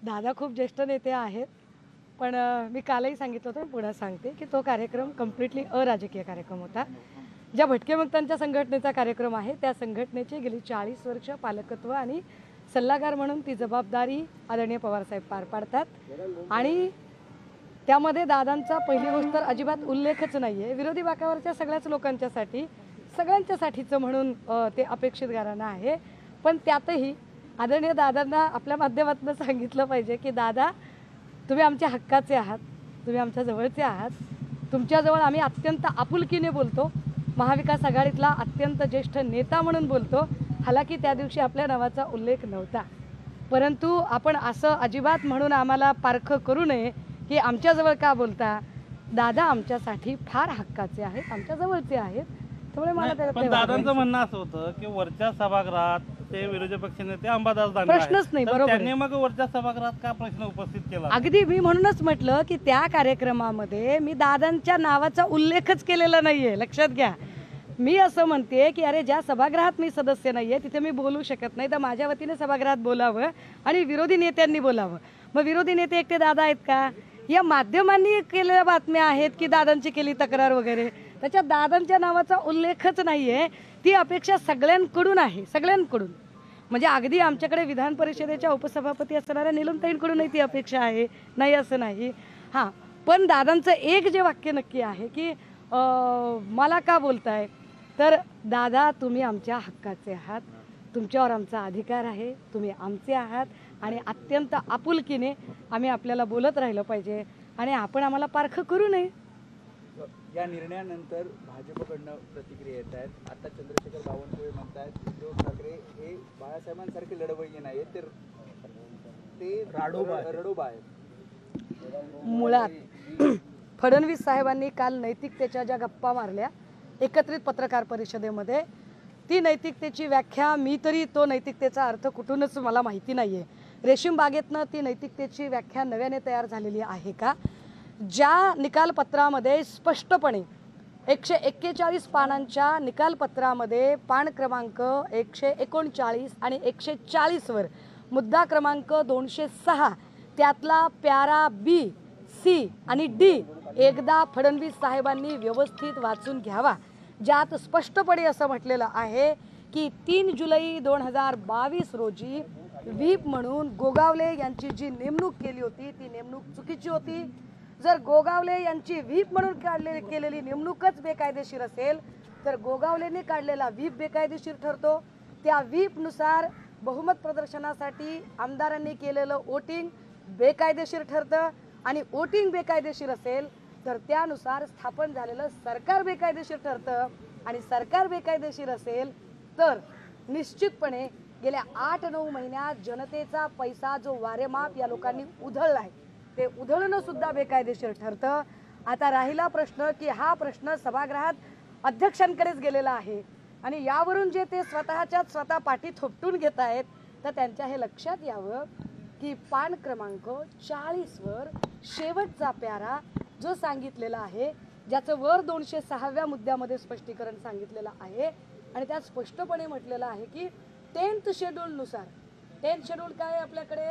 दादा खूप ज्येष्ठ नेते आहेत, पण मी कालही सांगितलं होतं, पुन्हा सांगते की तो कार्यक्रम कम्प्लिटली अराजकीय कार्यक्रम होता. ज्या भटके मुक्तांच्या संघटनेचा कार्यक्रम आहे त्या संघटनेचे गेली 40 वर्ष पालकत्व आणि सल्लागार म्हणून ती जबाबदारी आदरणीय पवारसाहेब पार पाडतात. आणि त्यामध्ये दादांचा पहिली गोष्ट तर अजिबात उल्लेखच नाही आहे. विरोधी बाकावरच्या सगळ्याच लोकांच्यासाठी सगळ्यांच्यासाठीचं म्हणून ते अपेक्षित गाराणं आहे. पण त्यातही आदरणीय दादांना आपल्या माध्यमातून सांगितलं पाहिजे की दादा, तुम्ही आमच्या हक्काचे आहात, तुम्ही आमच्या जवळचे आहात, तुमच्याजवळ आम्ही अत्यंत आपुलकीने बोलतो, महाविकास आघाडीतला अत्यंत ज्येष्ठ नेता म्हणून बोलतो. हालाकी त्या दिवशी आपल्या नावाचा उल्लेख नव्हता, परंतु आपण असं अजिबात म्हणून आम्हाला पारखं करू नये की आमच्याजवळ का बोलता. दादा आमच्यासाठी फार हक्काचे आहेत, आमच्या जवळचे आहेत. त्यामुळे मला पण दादांचं म्हणणं असं होतं की वरच्या सभागृहात ते विरोधी पक्षनेते अंबादास दानवे प्रश्नच नाही. बरोबर, त्यांनी मग वरच्या सभागृहात का प्रश्न उपस्थित केला. अगदी मी म्हणूनच म्हटलं की त्या कार्यक्रमामध्ये मी दादांच्या नावाचा उल्लेखच केलेला नाहीये. लक्षात घ्या, मी असं म्हणते की अरे ज्या सभागृहात मी सदस्य नाहीये तिथे मी बोलू शकत नाही, तर माझ्या वतीने सभागृहात बोलावं आणि विरोधी नेत्यांनी बोलावं. मग विरोधी नेते एकटे दादा आहेत का? या माध्यमांनी केलेल्या बातम्या आहेत की दादांची केली तक्रार वगैरे, त्याच्यात दादांच्या नावाचा उल्लेखच नाहीये. ती अपेक्षा सगळ्यांकडून आहे, सगळ्यांकडून. म्हणजे अगदी आमच्याकडे विधान परिषदेच्या उपसभापती असणाऱ्या नीलमताईंकडूनही ती अपेक्षा आहे, नाही असं नाही. हां, पण दादांचं एक जे वाक्य नक्की आहे की मला का बोलताय, तर दादा तुम्ही आमच्या हक्काचे आहात, तुमच्यावर आमचा अधिकार आहे, तुम्ही आमचे आहात आणि अत्यंत आपुलकीने आम्ही आपल्याला बोलत राहिलं पाहिजे आणि आपण आम्हाला पारखं करू नये. या निर्णयानंतर भाजपकडनं प्रतिक्रिया येत आहेत. आता चंद्रशेखर बावनकुळे म्हणतात उद्धव ठाकरे हे बाळासाहेबांसारखे लढवय्ये नाहीत, ते रडोबा आहेत. मुळात फडणवीस साहेबांनी काल नैतिकतेच्या ज्या गप्पा मारल्या एकत्रित पत्रकार परिषदेमध्ये, ती नैतिकतेची व्याख्या मी तरी तो नैतिकतेचा अर्थ कुठूनच मला माहिती नाही आहे. रेशीम बागेतनं ती नैतिकतेची व्याख्या नव्याने तयार झालेली आहे का? ज्या निकालपत्रामध्ये स्पष्टपणे 141 पानांच्या निकालपत्रामध्ये पान क्रमांक 139 आणि 140 वर मुद्दा क्रमांक 206 त्यातला प्यारा बी, सी आणि डी एकदा फडणवीस साहेबांनी व्यवस्थित वाचून घ्यावा, ज्यात स्पष्टपणे असं म्हटलेलं आहे की 3 जुलै 2022 रोजी व्हीप म्हणून गोगावले यांची जी नेमणूक केली होती ती नेमणूक चुकीची होती. जर गोगावले यांची व्हीप म्हणून केलेली नेमणूकच बेकायदेशीर असेल तर गोगावलेने काढलेला व्हीप बेकायदेशीर ठरतो. त्या व्हीपनुसार बहुमत प्रदर्शनासाठी आमदारांनी केलेलं वोटिंग बेकायदेशीर ठरतं आणि वोटिंग बेकायदेशीर असेल तर त्यानुसार स्थापन झालेलं सरकार बेकायदेशीर ठरतं आणि सरकार बेकायदेशीर असेल तर निश्चितपणे गेल्या 8-9 महिन्यात जनतेचा पैसा जो वारेमाप या लोकांनी उधळलाय ते उधळणं सुद्धा बेकायदेशीर ठरतं. आता राहिला प्रश्न की हा प्रश्न सभागृहात अध्यक्षांकडेच गेलेला आहे आणि यावरून जे ते स्वतः पाठी थोपटून घेत आहेत तर त्यांच्या हे लक्षात यावं की पान क्रमांक 40 वर शेवटचा प्यारा जो सांगितलेला आहे, ज्याचं वर 206व्या मुद्द्यामध्ये स्पष्टीकरण सांगितलेलं आहे आणि त्यात स्पष्टपणे म्हटलेलं आहे की 10th शेड्यूलनुसार, 10th शेड्यूल काय आपल्याकडे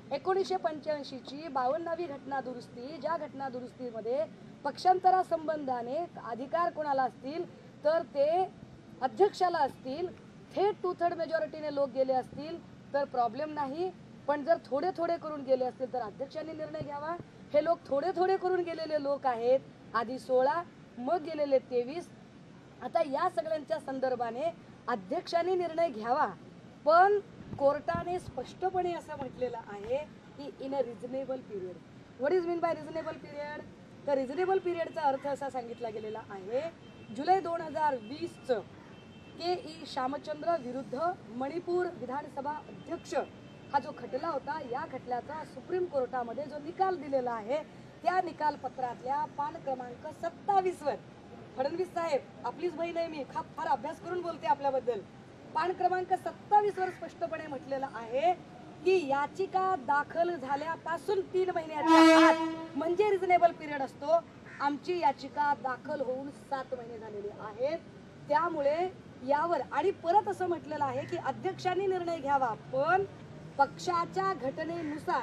1985ची 52वी घटना दुरुस्ती, ज्या घटना दुरुस्तीमध्ये पक्षांतरासंबंधाने अधिकार कोणाला असतील तर ते अध्यक्षाला असतील, थेट 2/3 मेजॉरिटीने लोक गेले असतील तर प्रॉब्लेम नाही, पण जर थोडे थोडे करून गेले असतील तर अध्यक्षांनी निर्णय घ्यावा. हे लोक थोडे थोडे करून गेलेले लोक आहेत, आधी 16 मग गेलेले 23. आता या सगळ्यांच्या संदर्भाने अध्यक्षांनी निर्णय घ्यावा, पण कोर्टाने स्पष्टपणे असं म्हटलेलं आहे की in a reasonable period. What is mean by reasonable period? तर रिझनेबल पिरियडचा अर्थ असा सांगितला गेलेला आहे जुलै 2020चं के.ई. श्यामचंद्र विरुद्ध मणिपूर विधानसभा अध्यक्ष हा जो खटला होता, या खटल्याचा सुप्रीम कोर्टामध्ये जो निकाल दिलेला आहे त्या निकालपत्रातल्या पान क्रमांक 27 वर फडणवीस साहेब आपलीच बहीण आहे, मी फार अभ्यास करून बोलते आपल्याबद्दल, पान क्रमांक 27 वर स्पष्टपणे म्हटलेलं आहे की याचिका दाखल झाल्यापासून 3 महिन्याच्या आत म्हणजे रिझनेबल पिरियड असतो. आमची याचिका दाखल होऊन 7 महिने झालेले आहेत. त्यामुळे यावर आणि परत असं म्हटलेलं आहे की अध्यक्षांनी निर्णय घ्यावा, पण पक्षाच्या घटनेनुसार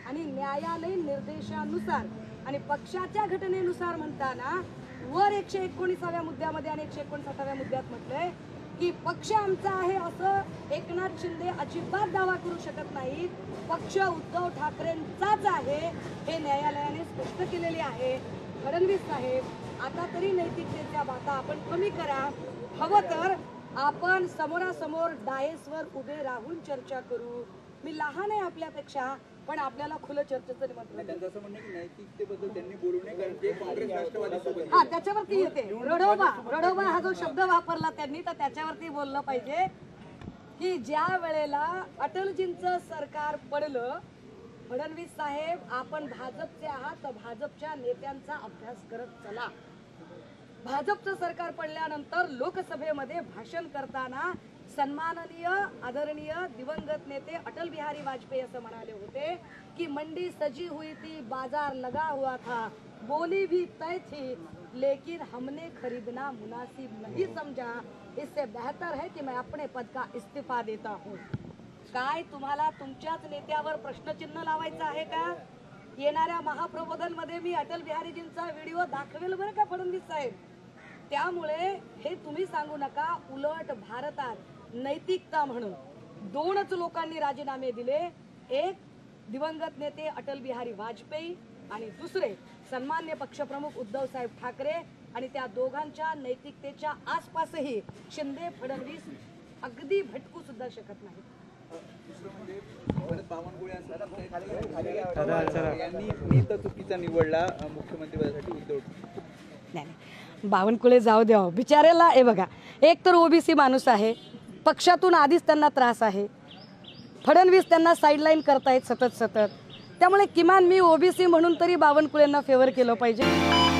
आणि न्यायालयीन निर्देशानुसार आणि पक्षाच्या घटनेनुसार म्हणताना वर 119व्या मुद्द्यामध्ये आणि 159व्या मुद्द्यात म्हटलंय की पक्ष आमचा आहे असं एकनाथ शिंदे अजिबात दावा करू शकत नाहीत. पक्ष उद्धव ठाकरेंचाच आहे हे न्यायालयाने स्पष्ट केलेले आहे. फडणवीस साहेब, आता तरी नैतिकतेच्या बाता आपण कमी करा. हवं तर आपण समोरासमोर डायसवर उभे राहून चर्चा करू. मी लहान आहे आपल्यापेक्षा, पण आपल्याला खुलं चर्चेचं निमंत्रण. त्यांचं असं म्हणणं की नैतिकतेबद्दल त्यांनी बोलू नये कारण ते काँग्रेस राष्ट्रवादी सोबत हा, त्याच्यावरती येते. रडोबा हा जो शब्द वापरला त्यांनी, तर त्याच्यावरती बोललं पाहिजे की ज्या वेळेला अटलजींचं सरकार पडलं, फडणवीस साहेब आपण भाजपचे आहात तर भाजपच्या नेत्यांचा अभ्यास करत चला. भाजपचं सरकार पडल्यानंतर लोकसभेमध्ये भाषण करताना सन्माननीय आदरणीय दिवंगत नेते अटल बिहारी वाजपेयी असं म्हणाले होते की मंडी सजी हुई थी, बाजार लगा हुआ था, बोली भी तय थी, लेकिन हमने खरीदना मुनासिब नहीं समझा, इससे बेहतर है कि मैं अपने पद का इस्तीफा देता हूँ. काय तुम्हाला तुमच्याच नेत्यावर प्रश्नचिन्ह लावायचं आहे का? येणाऱ्या महाप्रबोधनमध्ये मी अटल बिहारीजींचा व्हिडिओ दाखवेल बरं का फडणवीस साहेब. त्यामुळे हे तुम्ही सांगू नका. उलट भारतात नैतिकता म्हणून 2च लोकांनी राजीनामे दिले. एक दिवंगत नेते अटल बिहारी वाजपेयी आणि दुसरे सन्मान्य पक्षप्रमुख उद्धव साहेब ठाकरे. आणि त्या दोघांच्या नैतिकतेच्या आसपासही शिंदे फडणवीस अगदी भटकू सुद्धा शकत नाही. दुसरं म्हणजे परत बावनकुळे यांनी नेता चुकीचा निवडला मुख्यमंत्रीपदासाठी उद्धव. नाही, बावनकुळे जाऊ द्या बिचाऱ्याला. हे बघा, एक तर ओबीसी माणूस आहे, पक्षातून आधीच त्यांना त्रास आहे. फडणवीस त्यांना साईडलाईन करतायत सतत. त्यामुळे किमान मी ओबीसी म्हणून तरी बावनकुळेंना फेवर केलं पाहिजे.